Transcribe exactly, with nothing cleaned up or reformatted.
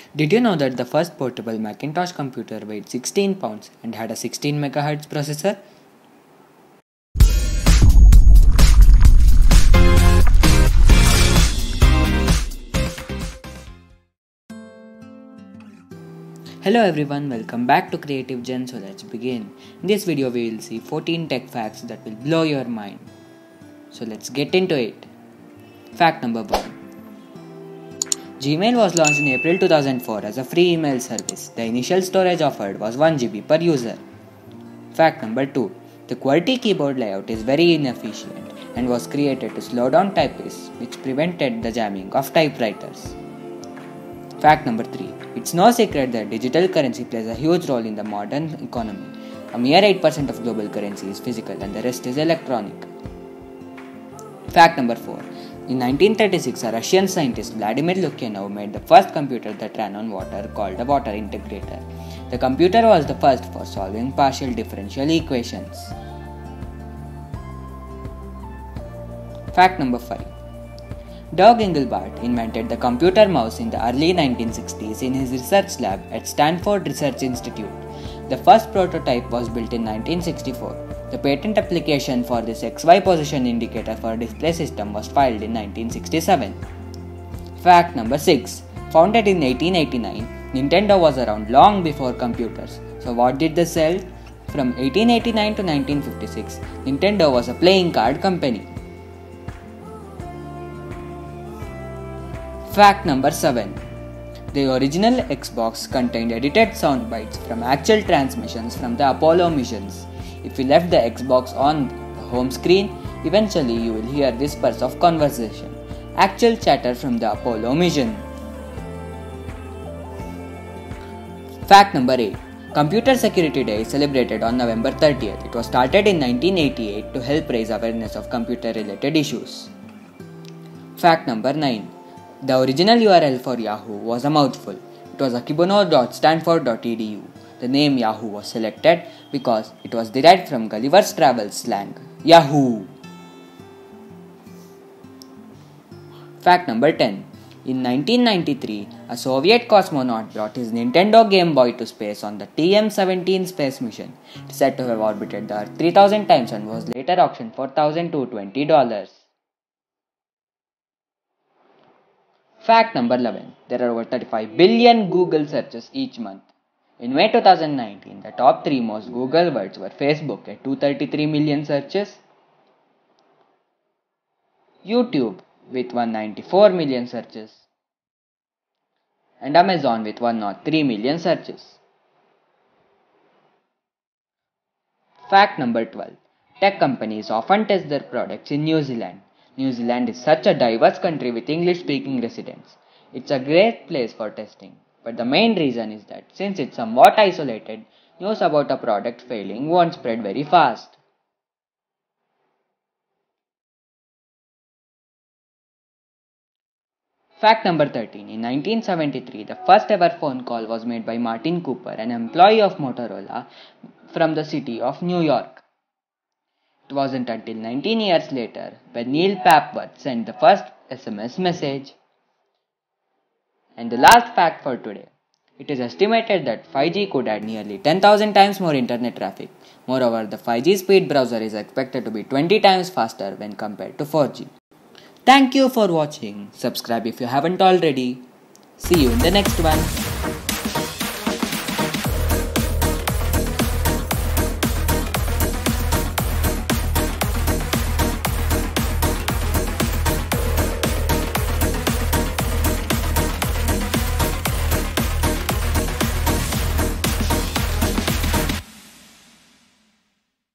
Did you know that the first portable Macintosh computer weighed sixteen pounds and had a sixteen megahertz processor? Hello everyone, welcome back to Creative Gen. So let's begin. In this video we will see fourteen tech facts that will blow your mind. So let's get into it. Fact number one. Gmail was launched in April two thousand four as a free email service. The initial storage offered was one gigabyte per user. Fact number two. The QWERTY keyboard layout is very inefficient and was created to slow down typists, which prevented the jamming of typewriters. Fact number three. It's no secret that digital currency plays a huge role in the modern economy. A mere eight percent of global currency is physical and the rest is electronic. Fact number four. In nineteen thirty-six, a Russian scientist Vladimir Lukyanov made the first computer that ran on water called a water integrator. The computer was the first for solving partial differential equations. Fact number five. Doug Engelbart invented the computer mouse in the early nineteen sixties in his research lab at Stanford Research Institute. The first prototype was built in nineteen sixty-four. The patent application for this X Y position indicator for display system was filed in nineteen sixty-seven. Fact number six. Founded in eighteen eighty-nine, Nintendo was around long before computers. So what did they sell? From eighteen eighty-nine to nineteen fifty-six, Nintendo was a playing card company. Fact number seven. The original Xbox contained edited sound bites from actual transmissions from the Apollo missions. If you left the Xbox on the home screen, eventually you will hear whispers of conversation, actual chatter from the Apollo mission. Fact number eight. Computer Security Day is celebrated on November thirtieth. It was started in nineteen eighty-eight to help raise awareness of computer-related issues. Fact number nine. The original U R L for Yahoo was a mouthful. It was akibono dot stanford dot e d u. The name Yahoo was selected because it was derived from Gulliver's Travels slang, Yahoo! Fact number ten. In nineteen ninety-three, a Soviet cosmonaut brought his Nintendo Game Boy to space on the T M seventeen space mission. It is said to have orbited the Earth three thousand times and was later auctioned for one thousand two hundred twenty dollars. Fact number eleven. There are over thirty-five billion Google searches each month. In May two thousand nineteen, the top three most Google words were Facebook at two hundred thirty-three million searches, YouTube with one hundred ninety-four million searches, and Amazon with one hundred three million searches. Fact number twelve. Tech companies often test their products in New Zealand. New Zealand is such a diverse country with English-speaking residents. It's a great place for testing. But the main reason is that since it's somewhat isolated, news about a product failing won't spread very fast. Fact number thirteen. In nineteen seventy-three, the first ever phone call was made by Martin Cooper, an employee of Motorola from the city of New York. It wasn't until nineteen years later when Neil Papworth sent the first S M S message. And the last fact for today. It is estimated that five G could add nearly ten thousand times more internet traffic. Moreover, the five G speed browser is expected to be twenty times faster when compared to four G. Thank you for watching. Subscribe if you haven't already. See you in the next one.